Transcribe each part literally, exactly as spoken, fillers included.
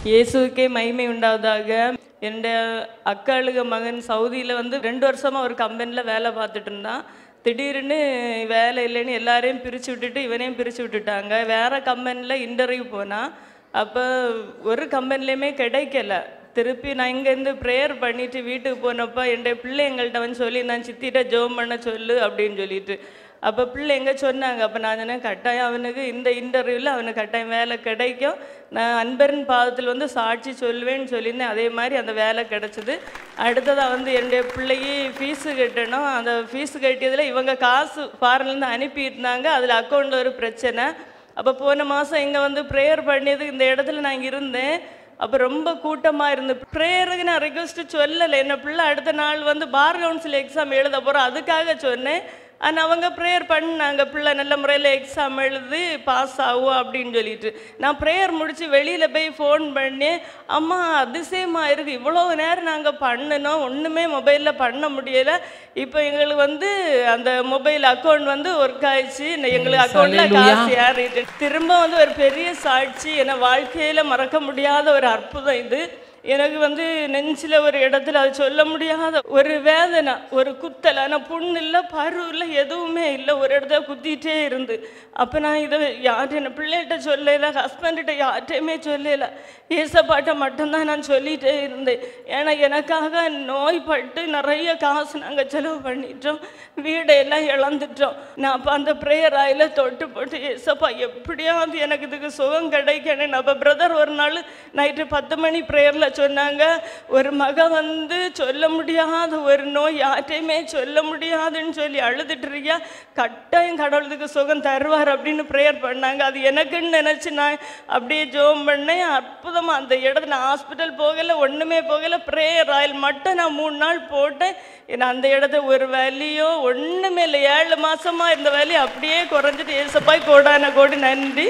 இயேசுவுக்கே மகிமை உண்டாவதாக. என்னுடைய அக்காளுக மகன் சவுதியில் வந்து ரெண்டு வருஷமாக ஒரு கம்பெனியில் வேலை பார்த்துட்டு இருந்தான். திடீர்னு வேலை இல்லைன்னு எல்லாரையும் பிரித்து விட்டுட்டு இவனையும் பிரித்து விட்டுட்டாங்க. வேறு கம்பெனியில் இன்டர்வியூ போனான். அப்போ ஒரு கம்பெனிலையுமே கிடைக்கல. திருப்பி நான் இங்கேருந்து ப்ரேயர் பண்ணிவிட்டு வீட்டுக்கு போனப்போ என்னுடைய பிள்ளை எங்கள்கிட்ட வந்து சொல்லி நான் சித்திட்ட ஜெபம் பண்ண சொல்லு அப்படின்னு சொல்லிட்டு, அப்போ பிள்ளை எங்கே சொன்னாங்க. அப்போ நான் சொன்னேன், கட்டாயம் அவனுக்கு இந்த இன்டர்வியூவில் அவனுக்கு கட்டாயம் வேலை கிடைக்கும், நான் அன்பரின் பாதத்தில் வந்து சாட்சி சொல்வேன்னு சொல்லியிருந்தேன். அதே மாதிரி அந்த வேலை கிடச்சிது. அடுத்ததாக வந்து என்னுடைய பிள்ளைக்கு ஃபீஸு கட்டணும். அந்த ஃபீஸு கட்டியதில் இவங்க காசு ஃபாரின்லேருந்து அனுப்பியிருந்தாங்க. அதில் அக்கௌண்ட்டில் ஒரு பிரச்சனை. அப்போ போன மாதம் இங்கே வந்து ப்ரேயர் பண்ணியது இந்த இடத்துல நான் இருந்தேன். அப்போ ரொம்ப கூட்டமாக இருந்து ப்ரேயருக்கு நான் ரெக்வஸ்ட்டு சொல்லலை. என்ன பிள்ளை அடுத்த நாள் வந்து பார் கவுன்சில் எக்ஸாம் எழுத போகிறோம், அதுக்காக சொன்னேன். ஆனால் அவங்க ப்ரேயர் பண்ணாங்க, பிள்ளை நல்ல முறையில் எக்ஸாம் எழுதி பாஸ் ஆகும் அப்படின்னு சொல்லிட்டு. நான் ப்ரேயர் முடித்து வெளியில் போய் ஃபோன் பண்ணி, அம்மா அதிசயமாக இருக்குது, இவ்வளோ நேரம் நாங்கள் பண்ணினோம், ஒன்றுமே மொபைலில் பண்ண முடியலை. இப்போ எங்களுக்கு வந்து அந்த மொபைல் அக்கௌண்ட் வந்து ஒர்க் ஆயிடுச்சு, எங்களுக்கு அக்கௌண்ட்டில் காசு ஏறிட்டு. திரும்ப வந்து ஒரு பெரிய சாட்சி, என்னை வாழ்க்கையில் மறக்க முடியாத ஒரு அற்புதம் இது. எனக்கு வந்து நெஞ்சில் ஒரு இடத்துல அது சொல்ல முடியாத ஒரு வேதனை, ஒரு குத்தல். ஆனால் புண்ணு இல்லை, பரு இல்லை, எதுவுமே இல்லை, ஒரு இடத்துல குத்திகிட்டே இருந்து. அப்போ நான் இதை யார்கிட்ட என்ன பிள்ளைகிட்ட சொல்லலை, ஹஸ்பண்ட்கிட்ட யார்கிட்டையுமே சொல்லலை, ஏசப்பாட்ட மட்டும்தான் நான் சொல்லிகிட்டே இருந்தேன். ஏன்னா எனக்காக நோய்பட்டு நிறைய காசு நாங்கள் செலவு பண்ணிட்டோம், வீடையெல்லாம் இழந்துட்டோம். நான் அப்போ அந்த ப்ரேயர் ஆயில் தொட்டு போட்டு, ஏசப்பா எப்படியாவது எனக்கு இதுக்கு சுகம் கிடைக்கணும். அப்போ பிரதர் ஒரு நாள் நைட்டு பத்து மணி ப்ரேயரில் சொன்னாங்க, ஒரு மக வந்து சொல்ல முடியாத ஒரு நோய், யார்ட்டையுமே சொல்ல முடியாதுன்னு சொல்லி அழுதுட்டு இருக்கியா, கட்டாயம் கடவுளுக்கு சுகம் தருவார் அப்படின்னு ப்ரேயர் பண்ணாங்க. அது எனக்குன்னு நினச்சி நான் அப்படியே ஜெபம் பண்ணேன். அற்புதமாக அந்த இடத்துல நான் ஹாஸ்பிட்டல் போகலை, ஒன்றுமே போகலை, ப்ரேயர் ஆயில் மட்டும் நான் மூணு நாள் போட்டேன். ஏன்னா அந்த இடத்துல ஒரு வலியோ ஒன்றுமே இல்லை, ஏழு மாதமாக இருந்த வலி அப்படியே குறைஞ்சிட்டு. ஏசப்பாய் கோடான கோடி நன்றி.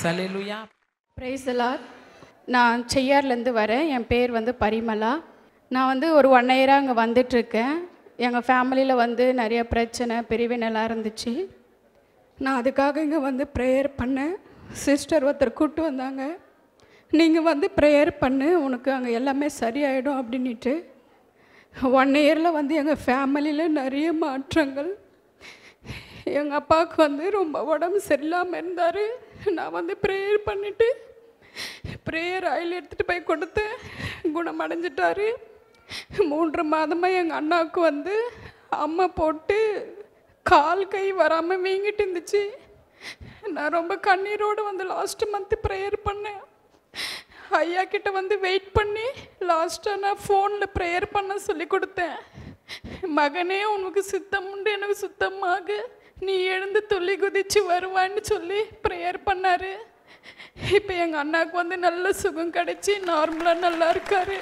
Praise the lord. நான் செய்யார்லேருந்து வரேன். என் பேர் வந்து பரிமளா. நான் வந்து ஒரு ஒன் இயராக அங்கே வந்துட்டுருக்கேன். எங்கள் ஃபேமிலியில் வந்து நிறைய பிரச்சனை பிரிவினெல்லாம் இருந்துச்சு. நான் அதுக்காக இங்கே வந்து ப்ரேயர் பண்ணேன். சிஸ்டர் ஒருத்தர் கூப்பிட்டு வந்தாங்க, நீங்கள் வந்து ப்ரேயர் பண்ணு, உனக்கு அங்கே எல்லாமே சரியாயிடும் அப்படின்ட்டு. ஒன் இயரில் வந்து எங்கள் ஃபேமிலியில் நிறைய மாற்றங்கள். எங்கள் அப்பாவுக்கு வந்து ரொம்ப உடம்பு சரியில்லாமல் இருந்தார். நான் வந்து ப்ரேயர் பண்ணிவிட்டு ப்ரேயர் ஆயில் எடுத்துகிட்டு போய் கொடுத்தேன், குணமடைஞ்சிட்டார். மூன்று மாதமாக எங்கள் அண்ணாவுக்கு வந்து அம்மா போட்டு கால் கை வராமல் வீங்கிட்டு இருந்துச்சு. நான் ரொம்ப கண்ணீரோடு வந்து லாஸ்ட்டு மந்த்து ப்ரேயர் பண்ணேன். ஐயா கிட்ட வந்து வெயிட் பண்ணி லாஸ்ட்டாக நான் ஃபோனில் ப்ரேயர் பண்ண சொல்லி கொடுத்தேன். மகனே உனக்கு சுத்தம் உண்டு, எனக்கு சுத்தமாக நீ எழுந்து துள்ளி குதிச்சு வருவான்னு சொல்லி ப்ரேயர் பண்ணார். இப்போ எங்கள் அண்ணாவுக்கு வந்து நல்ல சுகம் கிடைச்சி நார்மலாக நல்லா இருக்காரு.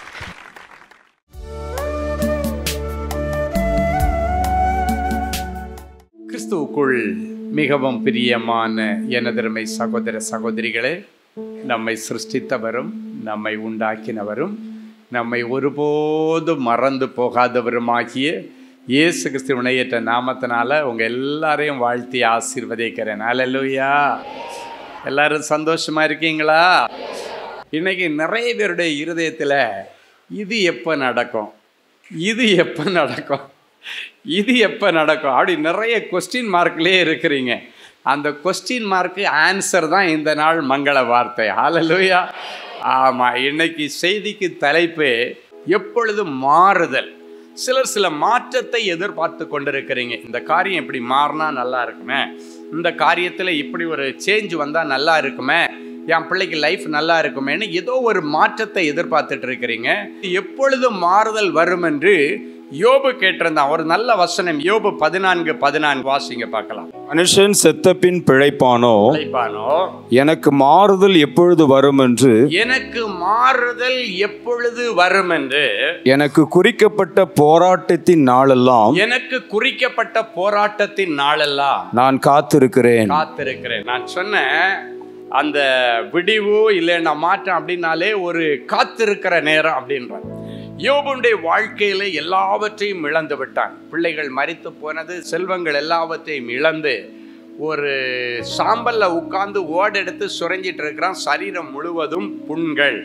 கிறிஸ்துவுக்குள் மிகவும் பிரியமான எனதருமை சகோதர சகோதரிகளே, நம்மை சிருஷ்டித்தவரும் நம்மை உண்டாக்கினவரும் நம்மை ஒருபோதும் மறந்து போகாதவருமாகிய இயேசு கிறிஸ்து இணையற்ற நாமத்தினால உங்கள் எல்லாரையும் வாழ்த்தி ஆசீர்வதிக்கிறேன். அல்லேலூயா. எல்லாரும் சந்தோஷமாக இருக்கீங்களா? இன்றைக்கி நிறைய பேருடைய இருதயத்தில் இது எப்போ நடக்கும், இது எப்போ நடக்கும், இது எப்போ நடக்கும் அப்படி நிறைய கொஸ்டின் மார்க்லேயே இருக்கிறீங்க. அந்த கொஸ்டின் மார்க்கு ஆன்சர் தான் இந்த நாள் மங்கள வார்த்தை. ஹல்லேலூயா. ஆமாம், இன்னைக்கு செய்திக்கு தலைப்பு எப்பொழுதும் மாறுதல். சிலர் சில மாற்றத்தை எதிர்பார்த்து கொண்டிருக்கிறீங்க. இந்த காரியம் இப்படி மாறினா நல்லா இருக்குமே, இந்த காரியத்தில் இப்படி ஒரு சேஞ்ச் வந்தால் நல்லா இருக்குமே, என் பிள்ளைக்கு லைஃப் நல்லா இருக்குமேன்னு ஏதோ ஒரு மாற்றத்தை எதிர்பார்த்துட்டு இருக்கிறீங்க. எப்பொழுதும் மாறுதல் வரும் என்று யோபு கேட்டிருந்தான். ஒரு நல்ல வசனம், யோபு பதினான்கு பதினான்கு வாசிங்க பார்க்கலாம். மனுஷன் செத்த பின் பிழைப்பானோ, எனக்கு மாறுதல் எப்பொழுது வரும் என்று, எனக்கு மாறுதல் எப்பொழுது வரும் என்று, எனக்கு குறிக்கப்பட்ட போராட்டத்தின் நாளெல்லாம், எனக்கு குறிக்கப்பட்ட போராட்டத்தின் நாளெல்லாம் நான் காத்திருக்கிறேன் காத்திருக்கிறேன் நான் சொன்னேன். அந்த விடிவு இல்லைன்னா மாற்றம் அப்படின்னாலே ஒரு காத்திருக்கிற நேரம் அப்படின்றான். யோபுடைய வாழ்க்கையில் எல்லாவற்றையும் இழந்து விட்டான். பிள்ளைகள் மரித்து போனது, செல்வங்கள் எல்லாவற்றையும் இழந்து ஒரு சாம்பலில் உட்கார்ந்து ஓடெடுத்து சுரஞ்சிட்டு இருக்கிறான். சரீரம் முழுவதும் புண்கள்.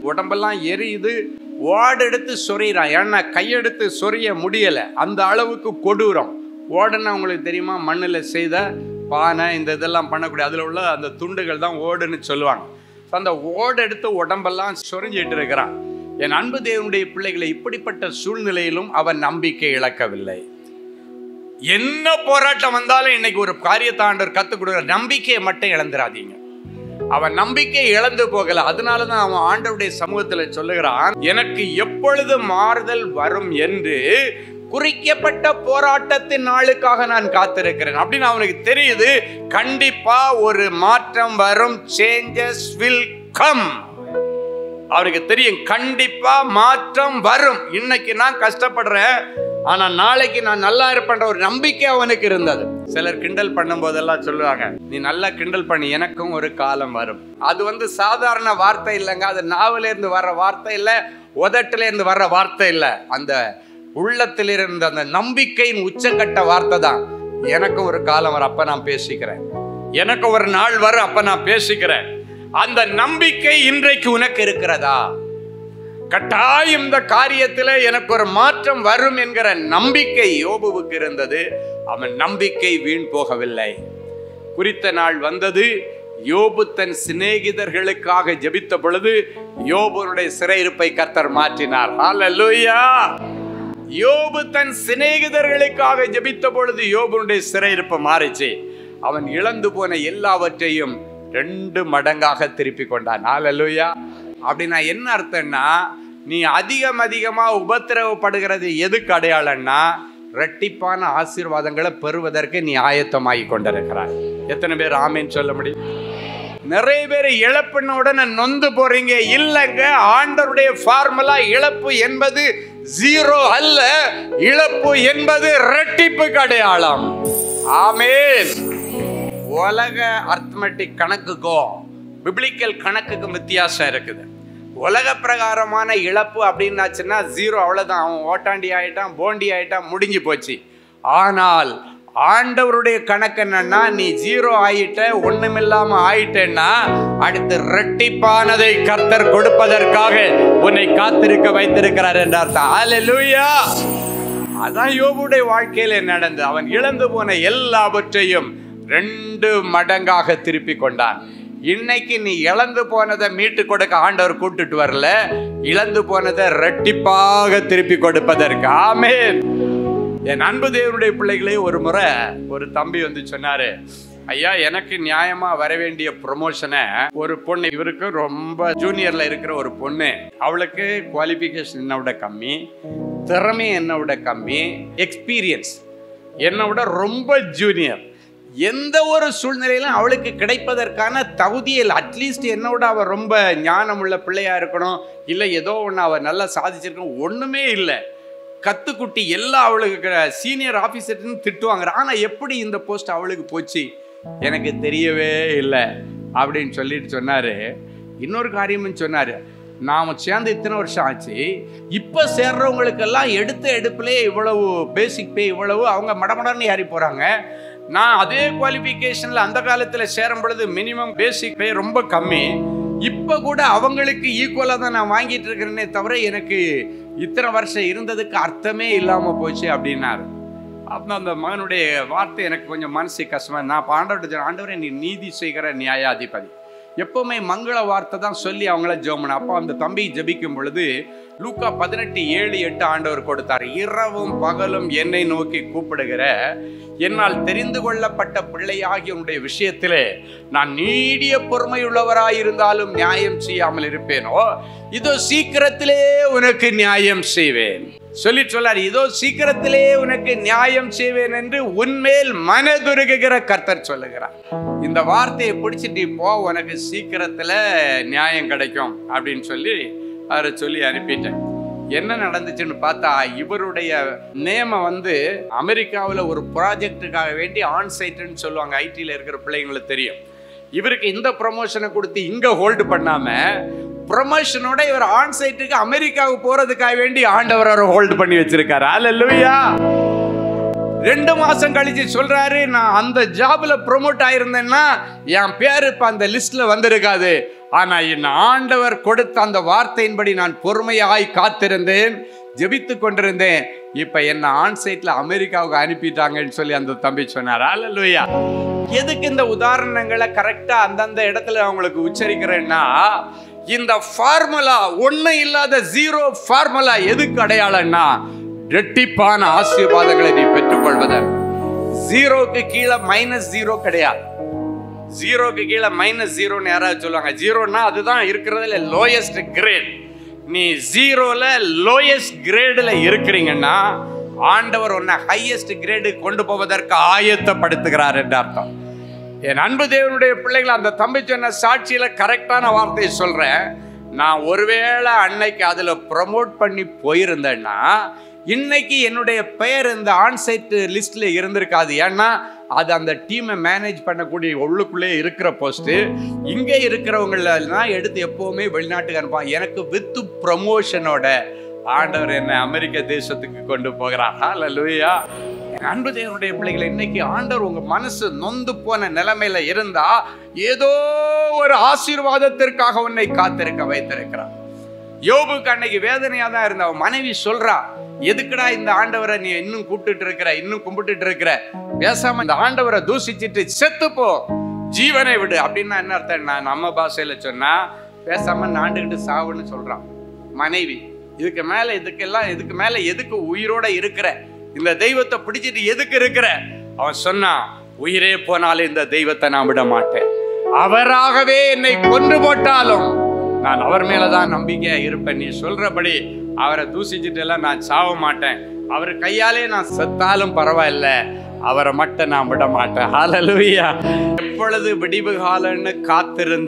உடம்பெல்லாம் எரியுது, ஓடு எடுத்து சொறிகிறான். ஏன்னா கையெடுத்து சொரிய முடியலை, அந்த அளவுக்கு கொடூரம். ஓடுன்னா உங்களுக்கு தெரியுமா, மண்ணில் செய்த பானை இந்த இதெல்லாம் பண்ணக்கூடிய அதில் உள்ள அந்த துண்டுகள் தான் ஓடுன்னு சொல்லுவாங்க. அந்த ஓடு எடுத்து உடம்பெல்லாம் சொரிஞ்சிட்டு இருக்கிறான். என் அன்பு தேவனுடைய பிள்ளைகளை, இப்படிப்பட்ட சூழ்நிலையிலும் அவன் நம்பிக்கை இழக்கவில்லை. என்ன போராட்டம் வந்தாலும் இன்னைக்கு ஒரு காரியத்தை ஆண்டவர் கற்றுக் கொடுக்குற, நம்பிக்கையை மட்டும் இழந்துடாதீங்க. அவன் நம்பிக்கை இழந்து போகல. அதனாலதான் அவன் ஆண்டவருடைய சமூகத்தில் சொல்லுகிறான், எனக்கு எப்பொழுது மாறுதல் வரும் என்று குறிக்கப்பட்ட போராட்டத்தின் நாளுக்காக நான் காத்திருக்கிறேன் அப்படின்னு அவனுக்கு தெரியுது. கண்டிப்பா ஒரு மாற்றம் வரும். Changes will come. அவனுக்கு தெரியும், கண்டிப்பா மாற்றம் வரும். இன்னைக்கு நான் கஷ்டப்படுறேன், ஆனா நாளைக்கு நான் நல்லா இருப்பேன்ற ஒரு நம்பிக்கை அவனுக்கு இருந்தது. சிலர் கிண்டல் பண்ணும் போதெல்லாம் சொல்லுவாங்க, நீ நல்லா கிண்டல் பண்ணி, எனக்கும் ஒரு காலம் வரும். அது வந்து சாதாரண வார்த்தை இல்லைங்க, அது நாவில இருந்து வர்ற வார்த்தை இல்லை, உதட்டில இருந்து வர்ற வார்த்தை இல்லை, அந்த உள்ளத்தில் இருந்த அந்த நம்பிக்கையின் உச்சக்கட்ட வார்த்தை தான். எனக்கும் ஒரு காலம் வரும், அப்ப நான் பேசிக்கிறேன். எனக்கு ஒரு நாள் வரும், அப்ப நான் பேசிக்கிறேன். அந்த நம்பிக்கை இன்றைக்கு உனக்கு இருக்கிறதா? கட்டாயம் இந்த காரியத்தில் எனக்கு ஒரு மாற்றம் வரும் என்கிற நம்பிக்கை யோபுவுக்கு இருந்தது. அவன் நம்பிக்கை வீண் போகவில்லை. குறித்த நாள் வந்தது. யோபு தன் சிநேகிதர்களுக்காக ஜெபித்த பொழுது யோபுனுடைய சிறையிருப்பை கர்த்தர் மாற்றினார். ஹல்லேலூயா. யோபு தன் சிநேகிதர்களுக்காக ஜெபித்த பொழுது யோபுனுடைய சிறையிருப்பு மாறிச்சு. அவன் இழந்து போன எல்லாவற்றையும் ரெண்டு மடங்காக திருப்பி கொண்டான். ஹல்லேலூயா. அப்படின்னா என்ன அர்த்தம்னா, நீ அதிகம் அதிகமா உபத்திரவப்படுகிறது எதுக்கு அடையாளம்னா, இரட்டிப்பான ஆசீர்வாதங்களை பெறுவதற்கு நீ ஆயத்தமாகி கொண்டிருக்கிறாய். எத்தனை பேர் ஆமேன்னு சொல்ல முடியும்? நிறைய பேர் இழப்புன உடனே நொந்து போறீங்க. இல்லைங்க, ஆண்டவருடைய ஃபார்முலா இழப்பு என்பது ஜீரோ அல்ல, இழப்பு என்பது இரட்டிப்புக்கு அடையாளம். ஆமென். உலக அர்த்தமெட்டிக் கணக்குக்கும் பிப்ளிக்கல் கணக்குக்கும் வித்தியாசம் இருக்குது. உலக பிரகாரமான இழப்பு அப்படின்னாச்சுன்னா ஜீரோ, அவ்வளோதான். அவன் ஓட்டாண்டி ஆயிட்டான், போண்டி ஆயிட்டான், முடிஞ்சு போச்சு. ஆனால் ஆண்டவருடைய கணக்கு என்னன்னா, நீ ஜீரோ ஆயிட்ட, ஒண்ணுமில்லாம ஆயிட்டேன்னா அடுத்து இரட்டிப்பானதை கர்த்தர் கொடுப்பதற்காக உன்னை காத்திருக்க வைத்திருக்கிறார் என்ற அர்த்தம். ஹல்லேலூயா. அதான் யோபுடைய வாழ்க்கையில நடந்தது. அவன் இழந்து போன எல்லாவற்றையும் ரெண்டு மடங்காக திருப்பி கொண்டான். இன்னைக்கு நீ இழந்து போனதை மீட்டு கொடுக்க ஆண்டவர் கூட்டிட்டு வரல, இழந்து போனதை இரட்டிப்பாக திருப்பி கொடுப்பதற்கு. ஆமென். என் அன்பு தேவனுடைய பிள்ளைகளே, ஒரு முறை ஒரு தம்பி வந்து சொன்னாரு, ஐயா, எனக்கு நியாயமா வர வேண்டிய ப்ரொமோஷனை ஒரு பொண்ணு, இவருக்கு ரொம்ப ஜூனியர்ல இருக்கிற ஒரு பொண்ணு, அவளுக்கு குவாலிஃபிகேஷன் என்னை விட கம்மி, திறமை என்னை விட கம்மி, எக்ஸ்பீரியன்ஸ் என்னை விட ரொம்ப ஜூனியர், எந்த ஒரு சூழ்நிலையிலும் அவளுக்கு கிடைப்பதற்கான தகுதியில் அட்லீஸ்ட் என்னோட அவள் ரொம்ப ஞானம் உள்ள பிள்ளையா இருக்கணும், இல்லை ஏதோ ஒன்று அவள் நல்லா சாதிச்சிருக்கணும், ஒன்றுமே இல்லை. கத்துக்குட்டி எல்லாம் அவளுக்கு சீனியர் ஆஃபீஸர்னு திட்டுவாங்க. ஆனால் எப்படி இந்த போஸ்ட் அவளுக்கு போச்சு எனக்கு தெரியவே இல்லை அப்படின்னு சொல்லிட்டு சொன்னார். இன்னொரு காரியம்னு சொன்னார், நாம் சேர்ந்து இத்தனை வருஷம் ஆச்சு, இப்போ சேர்றவங்களுக்கெல்லாம் எடுத்த எடுப்புலேயே இவ்வளவு பேசிக் பே இவ்வளவு, அவங்க மடமடன்னு ஏறி போகிறாங்க. நான் அதே குவாலிஃபிகேஷனில் அந்த காலத்தில் சேரும் பொழுது மினிமம் பேசிக் பே ரொம்ப கம்மி, இப்போ கூட அவங்களுக்கு ஈக்குவலாக தான் நான் வாங்கிட்டு இருக்கிறேனே தவிர எனக்கு இத்தனை வருஷம் இருந்ததுக்கு அர்த்தமே இல்லாமல் போச்சு அப்படின்னாரு. அப்போ அந்த மகனுடைய வார்த்தை எனக்கு கொஞ்சம் மனசு கஷ்டமாக. நான் ஆண்டவர்கிட்ட ஆண்டவரே, நீ நீதி செய்கிற நியாயாதிபதி, எப்பவுமே மங்கள வார்த்தை தான் சொல்லி அவங்கள ஜெபம். அப்போ அந்த தம்பி ஜெபிக்கும் பொழுது லூக்கா பதினெட்டு ஏழு எட்டு ஆண்டவர் கொடுத்தார். இரவும் பகலும் என்னை நோக்கி கூப்பிடுகிற என்னால் தெரிந்து கொள்ளப்பட்ட பிள்ளையாகிய உன்னுடைய விஷயத்திலே நான் நீடிய பொறுமையுள்ளவராயிருந்தாலும் நியாயம் செய்யாமல் இருப்பேனோ, இதோ சீக்கிரத்திலே உனக்கு நியாயம் செய்வேன் சொல்லி சொல்லார். இதோ சீக்கிரத்திலே உனக்கு நியாயம் செய்வேன் என்று உன்மேல் மனதுருகுகிற கர்த்தர் சொல்லுகிறார். இந்த வார்த்தையை பிடிச்சிட்டு போ, உனக்கு சீக்கிரத்துல நியாயம் கிடைக்கும் அப்படின்னு சொல்லி அவரை சொல்லி அனுப்பிட்டேன். என்ன நடந்துச்சுன்னு பார்த்தா, இவருடைய நேம வந்து அமெரிக்காவில் ஒரு ப்ராஜெக்டுக்காக வேண்டி ஆன்சைட்டுன்னு சொல்லுவாங்க, ஐடியில் இருக்கிற பிள்ளைங்களுக்கு தெரியும். இவருக்கு இந்த ப்ரொமோஷனை கொடுத்து இங்கே ஹோல்டு பண்ணாமல் ப்ரொமோஷனோட இவர் ஆன்சைட்டுக்கு அமெரிக்காவுக்கு போகிறதுக்காக வேண்டி ஆண்டவர் அவரை ஹோல்டு பண்ணி வச்சிருக்காரு. ஹல்லேலூயா. ரெண்டு மாசம் கழிச்சு சொல்றாரு, நான் அந்த ஜாப்ல ப்ரொமோட் ஆயிருந்தேன்னா என் பேரு இப்ப அந்த லிஸ்ட்ல வந்திருக்காது. ஆனா என் ஆண்டவர் கொடுத்த அந்த வார்த்தையின்படி நான் பொறுமையாய் காத்திருந்தேன், ஜெபித்து கொண்டிருந்தேன். இப்ப என்ன ஆன்சைட்ல அமெரிக்காவுக்கு அனுப்பிட்டாங்கன்னு சொல்லி அந்த தம்பி சொன்னார். அல்லேலூயா. எதுக்கு இந்த உதாரணங்களை கரெக்டா அந்தந்த இடத்துல அவங்களுக்கு உச்சரிக்கிறேன்னா, இந்த ஃபார்முலா ஒண்ணு இல்லாத ஜீரோ ஃபார்முலா எதுக்கு அடையாளம்னா, ரெட்டிப்பான ஆசீர்வாதங்களை நீ பெற்றுக்கொள்வதன். ஜீரோக்கு கீழே மைனஸ் ஜீரோ கிடையாது. ஜீரோக்கு கீழே மைனஸ் ஜீரோன்னு யாராவது சொல்லுவாங்க. ஜீரோன்னா அதுதான் இருக்கிறதுல லோயஸ்ட் கிரேட். நீ ஜீரோல லோயஸ்ட் கிரேட்ல இருக்கிறீங்கன்னா ஆண்டவர் உன்னை ஹையஸ்ட் கிரேடு கொண்டு போவதற்கு ஆயத்தப்படுத்துகிறார் என்று அர்த்தம். என் அன்பு தேவனுடைய பிள்ளைகள், அந்த தம்பி சொன்ன சாட்சியில கரெக்டான வார்த்தையை சொல்றேன். நான் ஒருவேளை அன்னைக்கு அதுல ப்ரமோட் பண்ணி போயிருந்தேன்னா இன்னைக்கு என்னுடைய பெயர் இந்த ஆன்சைட் லிஸ்ட்ல இருந்திருக்காது. ஏன்னா அது அந்த டீமை மேனேஜ் பண்ணக்கூடிய உள்ளுக்குள்ளே இருக்கிற போஸ்ட்டு. இங்கே இருக்கிறவங்களெல்லாம் எடுத்து எப்போவுமே வெளிநாட்டுக்கு அனுப்பான். எனக்கு வித்து ப்ரமோஷனோட ஆண்டவர் என்னை அமெரிக்க தேசத்துக்கு கொண்டு போகிறார். அல்லேலூயா. அன்பு தேவனுடைய பிள்ளைகளை, இன்னைக்கு ஆண்டவர் உங்க மனசு நொந்து போன நிலைமையில இருந்தா ஏதோ ஒரு ஆசீர்வாதத்திற்காக உன்னை காத்திருக்க வைத்திருக்கிறார். யோபுக்கு அன்னைக்கு வேதனையா தான் இருந்த மனைவி சொல்றா, எதுக்குடா இந்த ஆண்டவரை நீ இன்னும் கூப்பிட்டு இருக்கிற, இன்னும் கும்பிட்டு இருக்கிற, பேசாம இந்த ஆண்டவரை தூசிச்சிட்டு செத்து போ, ஜீவனை விடு. அப்படின்னா என்ன அர்த்தம்? நான் நம்ம பாஷையில சொன்னா பேசாம நாண்டுகிட்டு சாவுன்னு சொல்றான் மனைவி. இதுக்கு மேல இதுக்கெல்லாம் இதுக்கு மேல எதுக்கு உயிரோட இருக்கிற, இந்த தெய்வத்தை பிடிச்சிட்டு எதுக்கு இருக்கிற? அவன் சொன்னான், உயிரே போனாலும் இந்த தெய்வத்தை நான் விட மாட்டேன். அவராகவே என்னை கொன்று போட்டாலும் நான் அவர் மேலதான் நம்பிக்கையா இருப்பேன். நீ சொல்றபடி அவரை தூசிச்சுட்டு எல்லாம் நான் சாவ மாட்டேன். அவர் கையாலே நான் செத்தாலும் பரவாயில்ல, அவரை மட்டும் நான் விட மாட்டேன். ஹல்லேலூயா. எப்பொழுது விடிவு காலம்னு காத்திருந்த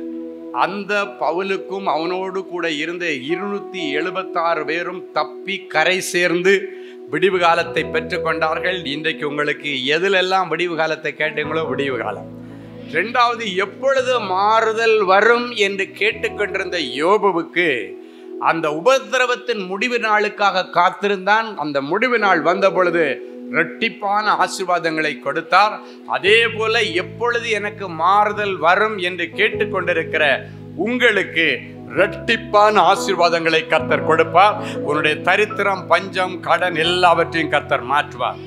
அந்த பவுலுக்கும் அவனோடு கூட இருந்த இருநூத்தி எழுபத்தாறு பேரும் தப்பி கரை சேர்ந்து விடிவு காலத்தை பெற்றுக்கொண்டார்கள். இன்றைக்கு உங்களுக்கு எதிலெல்லாம் விடிவு காலத்தை கேட்டீங்களோ விடிவு காலம். இரண்டாவது, எப்பொழுது மாறுதல் வரும் என்று கேட்டுக்கொண்டிருந்த யோபுவுக்கு அந்த உபத்திரவத்தின் முடிவு நாளுக்காக காத்திருந்தான். அந்த முடிவு நாள் வந்த பொழுது இரட்டிப்பான ஆசீர்வாதங்களை கொடுத்தார். அதே போல எப்பொழுது எனக்கு மாறுதல் வரும் என்று கேட்டுக்கொண்டிருக்கிற உங்களுக்கு இரட்டிப்பான ஆசீர்வாதங்களை கர்த்தர் கொடுப்பார். உன்னுடைய தரித்திரம், பஞ்சம், கடன் எல்லாவற்றையும் கர்த்தர் மாற்றுவார்.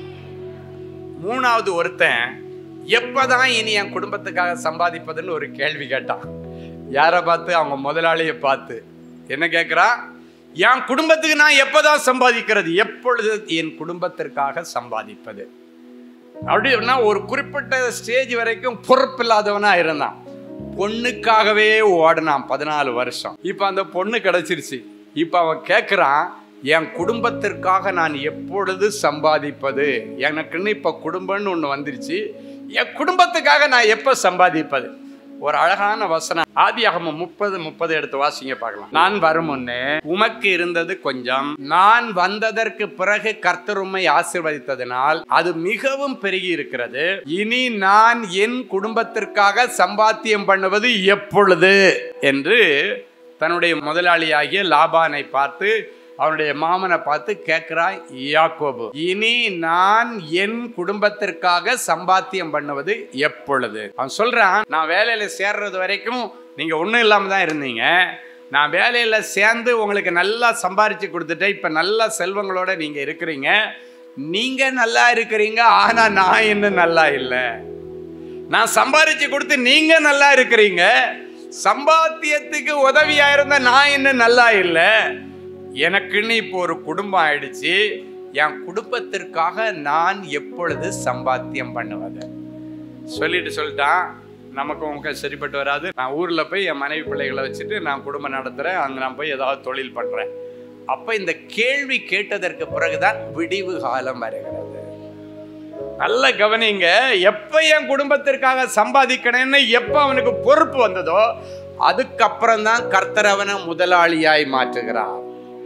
மூணாவது, ஒருத்தன் எப்பதான் இனி என் குடும்பத்துக்காக சம்பாதிப்பதுன்னு ஒரு கேள்வி கேட்டான். யாரை பார்த்து? அவங்க முதலாளியை பார்த்து. என்ன கேட்கிறா? என் குடும்பத்துக்கு நான் எப்பதான் சம்பாதிக்கிறது, எப்பொழுது என் குடும்பத்திற்காக சம்பாதிப்பது. அப்படின்னா ஒரு குறிப்பிட்ட ஸ்டேஜ் வரைக்கும் பொறுப்பில்லாதவனா இருந்தான். பொண்ணுக்காகவே ஓடினான் பதினாலு வருஷம். இப்ப அந்த பொண்ணு கிடைச்சிருச்சு. இப்ப அவன் கேட்கிறான், என் குடும்பத்திற்காக நான் எப்பொழுது சம்பாதிப்பது? எனக்குன்னு இப்ப குடும்பம்னு ஒண்ணு வந்துருச்சு, என் குடும்பத்துக்காக நான் எப்ப சம்பாதிப்பது? ஒரு அழகான வசனம், ஆதியாகமம் முப்பது முப்பது எடுத்து வாசிங்க பார்க்கலாம். நான் வரும் முன்னே உமக்கு இருந்தது கொஞ்சம், நான் வந்ததற்கு பிறகு கர்த்தர் உம்மை ஆசீர்வதித்ததினால் அது மிகவும் பெருகி இருக்கிறது. இனி நான் என் குடும்பத்திற்காக சம்பாத்தியம் பண்ணுவது எப்பொழுது என்று தன்னுடைய முதலாளியாகிய லாபானை பார்த்து, அவனுடைய மாமனை பார்த்து கேட்கிறான் யாக்கோபு. இனி நான் என் குடும்பத்திற்காக சம்பாத்தியம் பண்ணுவது எப்பொழுது? அவன் சொல்றான், நான் வேலையில சேர்றது வரைக்கும் நீங்க ஒன்றும் இல்லாம தான் இருந்தீங்க. நான் வேலையில சேர்ந்து உங்களுக்கு நல்லா சம்பாரிச்சு கொடுத்துட்டேன். இப்ப நல்ல செல்வங்களோட நீங்க இருக்கிறீங்க. நீங்க நல்லா இருக்கிறீங்க, ஆனா நான் இன்னும் நல்லா இல்லை. நான் சம்பாரிச்சு கொடுத்து நீங்க நல்லா இருக்கிறீங்க, சம்பாத்தியத்துக்கு உதவியா இருந்த நான் இன்னும் நல்லா இல்லை. எனக்குன்னு இப்போ ஒரு குடும்பம் ஆயிடுச்சு, என் குடும்பத்திற்காக நான் எப்பொழுது சம்பாத்தியம் பண்ணுவது? சொல்லிட்டு சொல்லிட்டான், நமக்கு உங்க சரிப்பட்டு வராது. நான் ஊர்ல போய் என் மனைவி பிள்ளைகளை வச்சுட்டு நான் குடும்பம் நடத்துறேன், அங்க நான் போய் ஏதாவது தொழில் பண்றேன். அப்ப இந்த கேள்வி கேட்டதற்கு பிறகுதான் விடிவு காலம் வருகிறது. நல்ல கவனிங்க. எப்ப என் குடும்பத்திற்காக சம்பாதிக்கணும்னு எப்ப அவனுக்கு பொறுப்பு வந்ததோ அதுக்கப்புறம் தான் கர்த்தர் அவனை முதலாளியாய் மாற்றுகிறார்.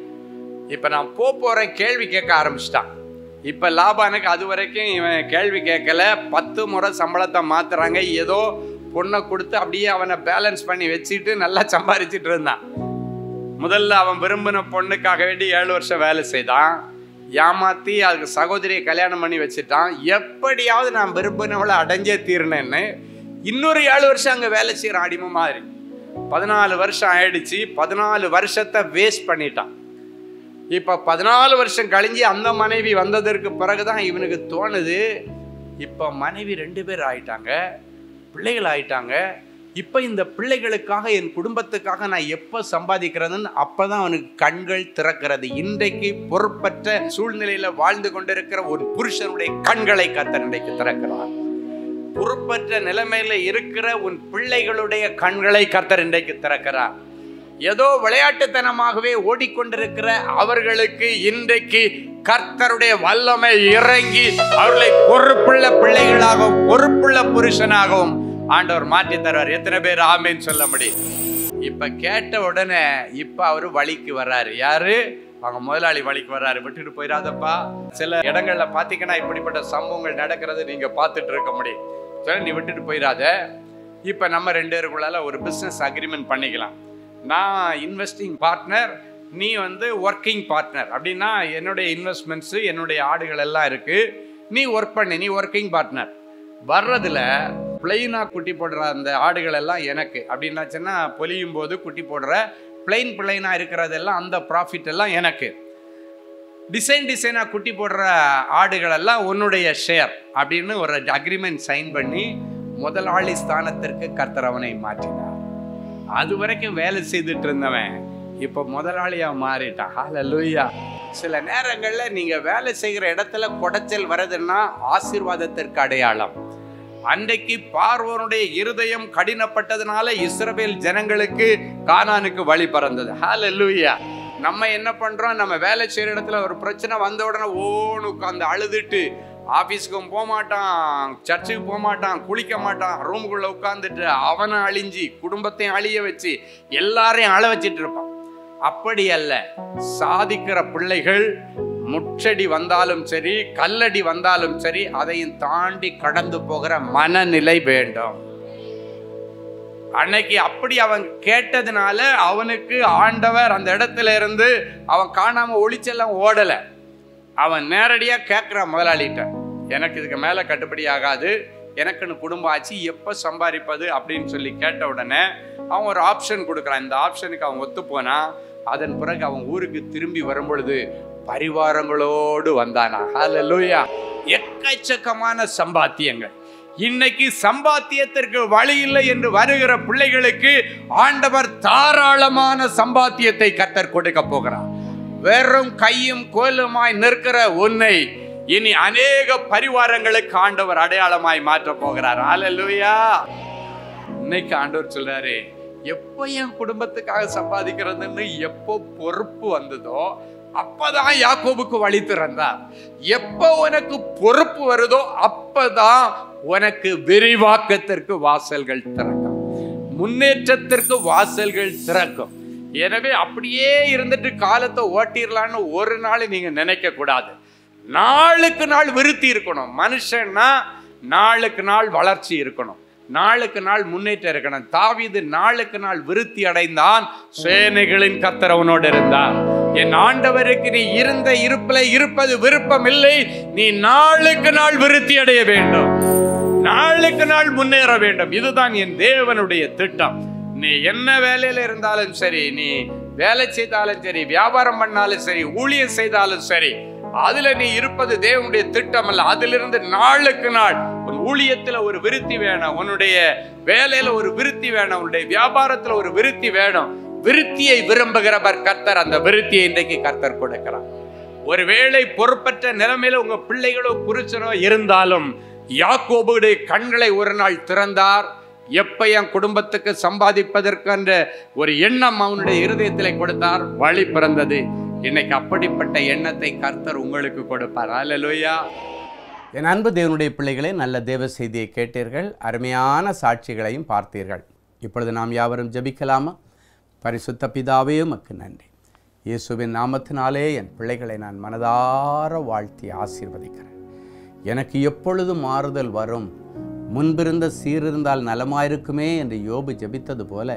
இப்ப நான் போ போறேன் கேள்வி கேட்க ஆரம்பிச்சிட்டான். இப்ப லாபானுக்கு அது வரைக்கும் இவன் கேள்வி கேட்கல. பத்து முறை சம்பளத்தை மாத்துறாங்க. ஏதோ பொண்ணை கொடுத்து அப்படியே அவனை பேலன்ஸ் பண்ணி வச்சுட்டு நல்லா சம்பாதிச்சுட்டு இருந்தான். முதல்ல அவன் விரும்பின பொண்ணுக்காக வேண்டி ஏழு வருஷம் வேலை செய்தான். ஏமாற்றி அதுக்கு சகோதரியை கல்யாணம் பண்ணி வச்சுட்டான். எப்படியாவது நான் விரும்பினவளை அடைஞ்சே தீர்னேன்னு இன்னொரு ஏழு வருஷம் அங்கே வேலை செய்கிற அடிமை மாதிரி. பதினாலு வருஷம் ஆயிடுச்சு. பதினாலு வருஷத்தை வேஸ்ட் பண்ணிட்டான். இப்போ பதினாலு வருஷம் கழிஞ்சு அந்த மனைவி வந்ததற்கு பிறகுதான் இவனுக்கு தோணுது, இப்போ மனைவி ரெண்டு பேர் ஆயிட்டாங்க, பிள்ளைகள் ஆயிட்டாங்க. இப்போ இந்த பிள்ளைகளுக்காக என் குடும்பத்துக்காக நான் எப்போ சம்பாதிக்கிறதுன்னு அப்போதான் அவனுக்கு கண்கள் திறக்கிறது. இன்றைக்கு பொறுப்பற்ற சூழ்நிலையில வாழ்ந்து கொண்டிருக்கிற ஒரு புருஷனுடைய கண்களை கர்த்தர் இன்றைக்கு திறக்கிறார். பொறுப்பற்ற நிலைமையில இருக்கிற உன் பிள்ளைகளுடைய கண்களை கர்த்தர் இன்றைக்கு திறக்கிறார். ஏதோ விளையாட்டுத்தனமாகவே ஓடிக்கொண்டிருக்கிற அவர்களுக்கு இன்றைக்கு கர்த்தருடைய வல்லமை இறங்கி அவர்களை பொறுப்புள்ள பிள்ளைகளாகவும் பொறுப்புள்ள புருஷனாகவும் ஆண்டவர் மாற்றி தருவார். எத்தனை பேர் ஆமேன்னு சொல்ல முடியும்? இப்ப கேட்ட உடனே இப்ப அவரு வழிக்கு வர்றாரு. யாரு? அவங்க முதலாளி வழிக்கு வர்றாரு. விட்டுட்டு போயிடாதப்பா. சில இடங்கள்ல பாத்தீங்கன்னா இப்படிப்பட்ட சம்பவங்கள் நடக்கிறது நீங்க பார்த்துட்டு இருக்க முடியும். சரி, நீ விட்டுட்டு போயிடாத. இப்ப நம்ம ரெண்டு பேருக்குள்ளால ஒரு பிசினஸ் அக்ரிமெண்ட் பண்ணிக்கலாம். நான் இன்வெஸ்டிங் பார்ட்னர், நீ வந்து ஒர்க்கிங் பார்ட்னர். அப்படின்னா என்னுடைய இன்வெஸ்ட்மெண்ட்ஸு என்னுடைய ஆடுகள் எல்லாம் இருக்கு, நீ ஒர்க் பண்ணி, நீ ஒர்க்கிங் பார்ட்னர். வர்றதுல பிளெயினாக குட்டி போடுற அந்த ஆடுகள் எல்லாம் எனக்கு அப்படின்னாச்சுன்னா பொலியும் போது குட்டி போடுற பிளெயின் பிளெயினாக இருக்கிறதெல்லாம் அந்த ப்ராஃபிட் எல்லாம் எனக்கு. டிசைன் டிசைனாக குட்டி போடுற ஆடுகள் எல்லாம் உன்னுடைய ஷேர் அப்படின்னு ஒரு அக்ரிமெண்ட் சைன் பண்ணி முதலாளி ஸ்தானத்திற்கு கர்த்தர் அவனை மாற்றினார். அது வரைக்கும் வேலை செய்துட்டு இருந்தவன் இப்போ முதலாளியா மாறிட்டான். ஹல்லேலூயா. சில நேரங்களில் நீங்க வேலை செய்கிற இடத்துல குடைச்சல் வருதுன்னா ஆசீர்வாதத்திற்கு அடையாளம். அன்றைக்கு பார்வோனுடைய இருதயம் கடினப்பட்டதுனால இஸ்ரவேல் ஜனங்களுக்கு கானானுக்கு வழி பறந்தது. ஹல்லேலூயா. நம்ம என்ன பண்றோம்? நம்ம வேலை செய்யற இடத்துல ஒரு பிரச்சனை வந்த உடனே ஓன்னு உட்காந்து அழுதுட்டு ஆஃபீஸுக்கும் போக மாட்டான், சர்ச்சுக்கு போக மாட்டான், குளிக்க மாட்டான், ரூமுக்குள்ள உட்காந்துட்டு அவனை அழிஞ்சி குடும்பத்தையும் அழிய வச்சு எல்லாரையும் அழ வச்சிட்டு இருப்பான். அப்படி அல்ல. சாதிக்கிற பிள்ளைகள் முச்சடி வந்தாலும் சரி, கல்லடி வந்தாலும் சரி, அதையும் தாண்டி கடந்து போகிற மனநிலை வேண்டும். அன்னைக்கு அப்படி அவன் கேட்டதுனால அவனுக்கு ஆண்டவர் அந்த இடத்துல இருந்து அவன் காணாம ஒளிச்செல்லாம் ஓடல. அவன் நேரடியா கேட்கிறான் முதலாளிகிட்ட, எனக்கு இதுக்கு மேல கட்டுப்படி ஆகாது, எனக்குன்னு குடும்பம் ஆச்சு, எப்ப சம்பாதிப்பது அப்படின்னு சொல்லி கேட்ட உடனே அவன் ஒரு ஆப்ஷன் கொடுக்குறான். இந்த ஆப்ஷனுக்கு அவன் ஒத்து போனா அதன் பிறகு அவன் ஊருக்கு திரும்பி வரும் பொழுது பரிவாரங்களோடு வந்தானா. ஹல்லேலூயா. எக்கச்சக்கமான சம்பாத்தியங்கள். இன்னைக்கு சம்பாத்தியத்திற்கு வழி இல்லை என்று வருகிற பிள்ளைகளுக்கு ஆண்டவர் தாராளமான சம்பாத்தியத்தை கர்த்தர் கொடுக்க போகிறார். வெறும் கையும் கோலுமாய் நிற்கிற உன்னை இனி அநேக பரிவாரங்களுக்கு ஆண்டவர் அடையாளமாய் மாற்ற போகிறார். ஹல்லேலூயா. இன்னைக்கு ஆண்டவர் சொல்றாரு, எப்போ என் குடும்பத்துக்காக சம்பாதிக்கிறதுன்னு எப்போ பொறுப்பு வந்ததோ அப்பதான் யாக்கோபுக்கு வழி திறந்தார். எப்போ உனக்கு பொறுப்பு வருதோ அப்பதான் உனக்கு விரிவாக்கத்திற்கு வாசல்கள் திறக்கும், முன்னேற்றத்திற்கு வாசல்கள் திறக்கும். எனவே அப்படியே இருந்துட்டு காலத்தை ஓட்டிடலான்னு ஒரு நாள் நீங்க நினைக்க கூடாது. நாளுக்கு நாள் விருத்தி இருக்கணும். மனுஷன்னா நாளுக்கு நாள் வளர்ச்சி இருக்கணும், நாளுக்கு நாள் முன்னேற்றம் இருக்கணும். தாவீது நாளுக்கு நாள் விருத்தி அடைந்தான். சேனைகளின் கர்த்தர் அவனோடு இருந்தார். என் ஆண்டவருக்கு நீ இருந்த இருப்பில இருப்பது விருப்பம் இல்லை, நீ நாளுக்கு நாள் விருத்தி அடைய வேண்டும், நாளுக்கு நாள் முன்னேற வேண்டும். இதுதான் என் தேவனுடைய திட்டம். நீ என்ன வேலையில இருந்தாலும் சரி, நீ வேலை செய்தாலும் சரி, வியாபாரம் பண்ணாலும் சரி, ஊழியம் செய்தாலும் சரி, அதுல நீ இருப்பது தேவனுடைய திட்டம் அல்ல. அதிலிருந்து நாளுக்கு நாள் உன் ஊழியத்துல ஒரு விருத்தி வேணும், உன்னுடைய வேலையில ஒரு விருத்தி வேணும், உன்னுடைய வியாபாரத்துல ஒரு விருத்தி வேணும். விருத்தியை விரும்புகிறவர் கர்த்தர். அந்த விருத்தியை இன்றைக்கு கர்த்தர் கொடுக்கிறார். ஒருவேளை பொறுப்பற்ற நிலைமையில உங்க பிள்ளைகளோ புருஷனோ இருந்தாலும் யாக்கோபுடைய கண்களை ஒரு நாள் திறந்தார். எப்ப என் குடும்பத்துக்கு சம்பாதிப்பதற்கென்ற ஒரு எண்ணம் அவனுடைய இருதயத்திலே கொடுத்தார், வழி பிறந்தது. இன்னைக்கு அப்படிப்பட்ட எண்ணத்தை கர்த்தர் உங்களுக்கு கொடுப்பார். அல்லேலூயா. என் அன்பு தேவனுடைய பிள்ளைகளே, நல்ல தேவ செய்தியை கேட்டீர்கள், அருமையான சாட்சிகளையும் பார்த்தீர்கள். இப்பொழுது நாம் யாவரும் ஜெபிக்கலாமா? பரிசுத்த பிதாவே, உமக்கு நன்றி. இயேசுவின் நாமத்தினாலே என் பிள்ளைகளை நான் மனதார வாழ்த்தி ஆசீர்வதிக்கிறேன். எனக்கு எப்பொழுது மாறுதல் வரும், முன்பிருந்த சீரிருந்தால் நலமாயிருக்குமே என்று யோபு ஜெபித்தது போல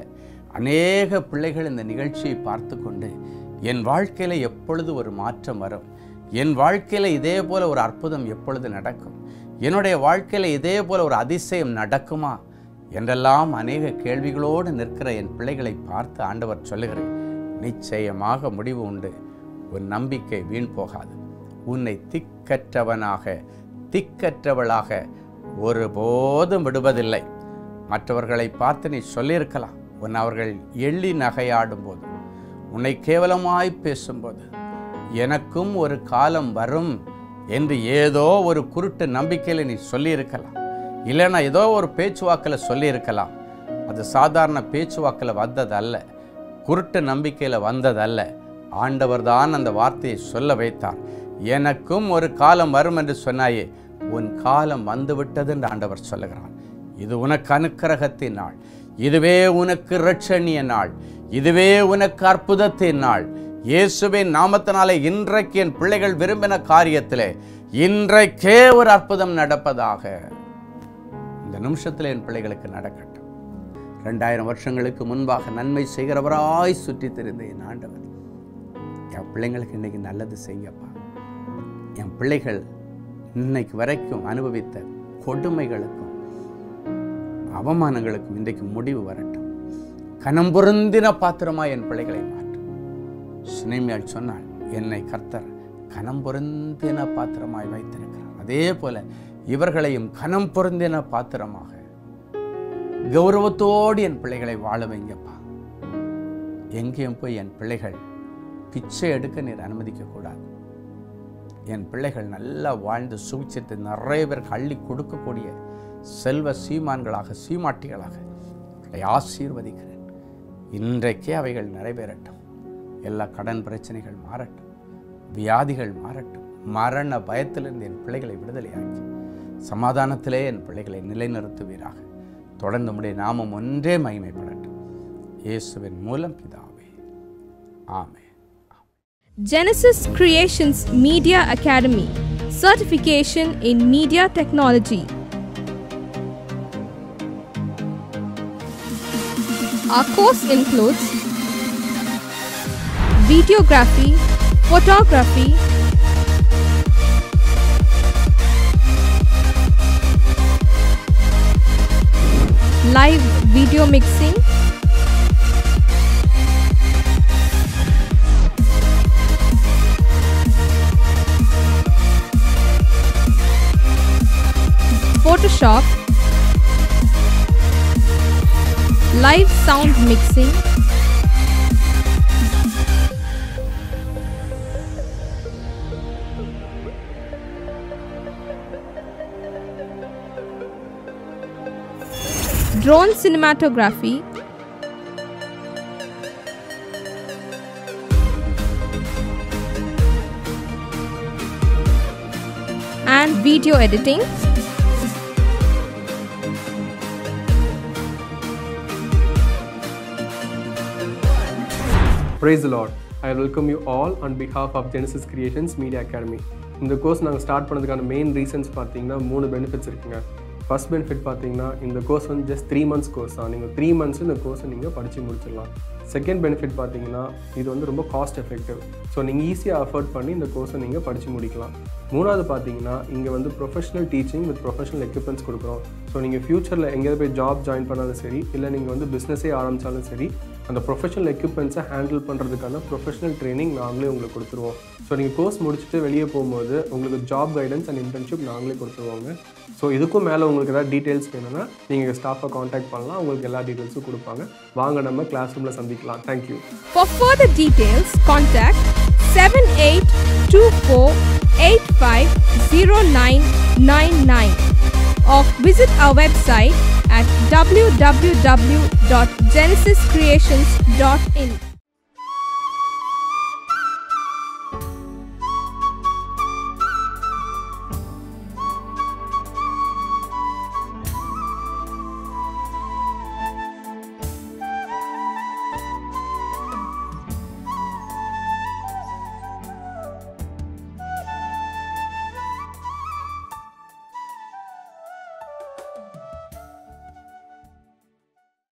அநேக பிள்ளைகள் இந்த நிகழ்ச்சியை பார்த்து கொண்டு என் வாழ்க்கையில் எப்பொழுது ஒரு மாற்றம் வரும், என் வாழ்க்கையில் இதே போல் ஒரு அற்புதம் எப்பொழுது நடக்கும், என்னுடைய வாழ்க்கையில் இதே போல் ஒரு அதிசயம் நடக்குமா என்றெல்லாம் அநேக கேள்விகளோடு நிற்கிற என் பிள்ளைகளை பார்த்து ஆண்டவர் சொல்லுகிறேன், நிச்சயமாக முடிவு உண்டு. உன் நம்பிக்கை வீண் போகாது. உன்னை திக்கற்றவனாக திக்கற்றவளாக ஒருபோதும் விடுவதில்லை. மற்றவர்களை பார்த்து நீ சொல்லியிருக்கலாம், உன் அவர்கள் எள்ளி நகையாடும் போது, உன்னை கேவலமாய் பேசும்போது, எனக்கும் ஒரு காலம் வரும் என்று ஏதோ ஒரு குருட்டு நம்பிக்கையில் நீ சொல்லியிருக்கலாம். இல்லைன்னா ஏதோ ஒரு பேச்சுவாக்கில் சொல்லியிருக்கலாம். அது சாதாரண பேச்சுவாக்கில் வந்ததல்ல, குருட்டு நம்பிக்கையில் வந்ததல்ல. ஆண்டவர் தான் அந்த வார்த்தையை சொல்ல வைத்தார். எனக்கும் ஒரு காலம் வரும் என்று சொன்னாயே, உன் காலம் வந்துவிட்டது என்று ஆண்டவர் சொல்லுகிறார். இது உனக்கு அனுக்கிரகத்தின் நாள், இதுவே உனக்கு இரட்சணிய நாள், இதுவே உனக்கு அற்புதத்தின் நாள். இயேசுவின் நாமத்தினாலே இன்றைக்கு என் பிள்ளைகள் விரும்பின காரியத்திலே இன்றைக்கே ஒரு அற்புதம் நடப்பதாக. இந்த நிமிஷத்தில் என் பிள்ளைகளுக்கு நடக்கட்டும். ரெண்டாயிரம் வருஷங்களுக்கு முன்பாக நன்மை செய்கிறவராய் சுற்றி திரிந்த என் ஆண்டவர் என் பிள்ளைங்களுக்கு இன்னைக்கு நல்லது செய்யப்பா. என் பிள்ளைகள் இன்னைக்கு வரைக்கும் அனுபவித்த கொடுமைகளுக்கும் அவமானங்களுக்கும் இன்றைக்கு முடிவு வரட்டும். கனம் பொருந்தின பாத்திரமா என் பிள்ளைகளை மாற்றும். சினைமையால் சொன்னால், என்னை கர்த்தர் கனம் பொருந்தின பாத்திரமாய் வைத்திருக்கிறார். அதே போல இவர்களையும் கனம் பொருந்தின பாத்திரமாக கௌரவத்தோடு என் பிள்ளைகளை வாழ வைங்கப்பா. எங்கேயும் போய் என் பிள்ளைகள் பிச்சை எடுக்க நீர் அனுமதிக்க கூடாது. என் பிள்ளைகள் நல்லா வாழ்ந்து சுவிச்சத்தை நிறைய பேருக்கு அள்ளி கொடுக்கக்கூடிய செல்வ சீமான்களாக சீமாட்டிகளாக ஆசீர்வதிக்கிறேன். இன்றைக்கே அவைகள் நிறைவேறட்டும். எல்லா கடன் பிரச்சனைகள் மாறட்டும், வியாதிகள் மாறட்டும். மரண பயத்திலிருந்து என் பிள்ளைகளை விடுதலையாக்கி சமாதானத்திலே என் பிள்ளைகளை நிலைநிறுத்துவீராக. தொடர்ந்து உம்முடைய நாமம் ஒன்றே மகிமைப்படட்டும். இயேசுவின் மூலம் பிதாவே, ஆமென். Genesis Creations Media Academy, certification in media technology. Our course includes videography, photography, live video mixing, Photoshop, live sound mixing, drone cinematography, and video editing. Praise the Lord. I welcome you all on behalf of Genesis Creations Media Academy. இந்த course நாங்கள் start பண்ணதுக்கான main reasons பார்த்தீங்கன்னா மூணு benefits இருக்குங்க. First benefit பார்த்தீங்கன்னா, இந்த course வந்து just three months course தான். நீங்கள் த்ரீ மந்த்ஸ் இந்த கோர்ஸை நீங்கள் படித்து முடிச்சிடலாம். செகண்ட் பெனிஃபிட் பார்த்தீங்கன்னா, இது வந்து ரொம்ப காஸ்ட் எஃபெக்டிவ். ஸோ நீங்கள் ஈஸியாக அஃபோர்ட் பண்ணி இந்த கோர்ஸை நீங்கள் படித்து முடிக்கலாம். மூணாவது பார்த்தீங்கன்னா, இங்கே வந்து professional teaching with professional equipments கொடுக்குறோம். ஸோ நீங்கள் ஃப்யூச்சரில் எங்கேயாவது போய் ஜாப் ஜாயின் பண்ணாலும் சரி, இல்லை நீங்கள் வந்து பிஸ்னஸே ஆரம்பித்தாலும் சரி, அந்த ப்ரொஃபஷனல் எக்யூப்மெண்ட்ஸை ஹேண்டில் பண்ணுறதுக்கான ப்ரொஃபஷனல் ட்ரைனிங் நாங்களே உங்களுக்கு கொடுத்துருவோம். ஸோ நீங்கள் கோர்ஸ் முடிச்சுட்டு வெளியே போகும்போது உங்களுக்கு ஜாப் கைடன்ஸ் அண்ட் இன்டர்ன்ஷிப் நாங்களே கொடுத்துருவோங்க. ஸோ இதுக்கும் மேலே உங்களுக்கு ஏதாவது டீட்டெயில்ஸ் வேணும்னா நீங்கள் ஸ்டாஃபை காண்டாக்ட் பண்ணலாம். உங்களுக்கு எல்லா டீட்டெயில்ஸும் கொடுப்பாங்க. வாங்க நம்ம கிளாஸ் ரூமில் சந்திக்கலாம். Thank you. For further details, contact seven eight two four eight five zero nine nine nine or visit our website at w w w dot genesis creations dot in.